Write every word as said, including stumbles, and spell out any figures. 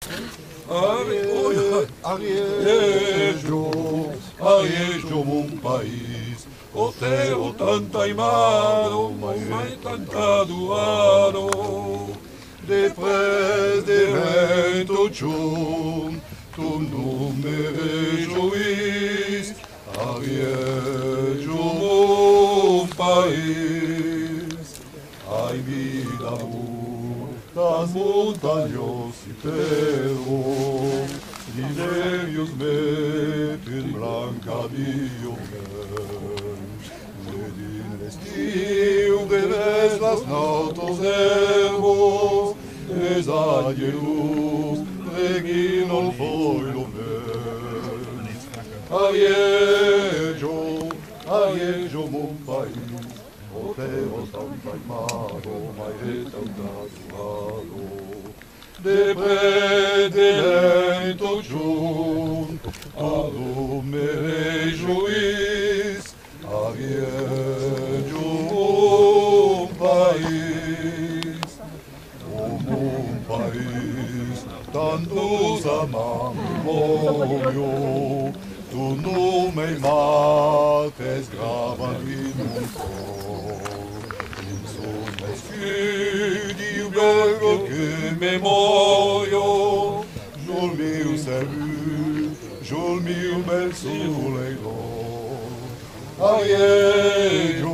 Ariejo, Ariejo, mon país, o terra tanta e magro, mai tanta doado. Deprès des vento chum, tu nome rejoís, Ariejo, mon país. Ai vida amor, das montanhas e perro, Liveios metem blanca diogem, Medin vestiu revés las nautos ervos, Es angelus reginol foilo ver. Ariejo, Ariejo mon país, O terra tanta imado, mai tanta suado. Deprès des lento jun, ado me rejoís, Ariejo mon país. O mon país, tantos amamos, tu nome mates gravan in un cor. In son escudio blanco que memorio, Jol meu salut, Jol meu bel soleil d'or. Ariejo,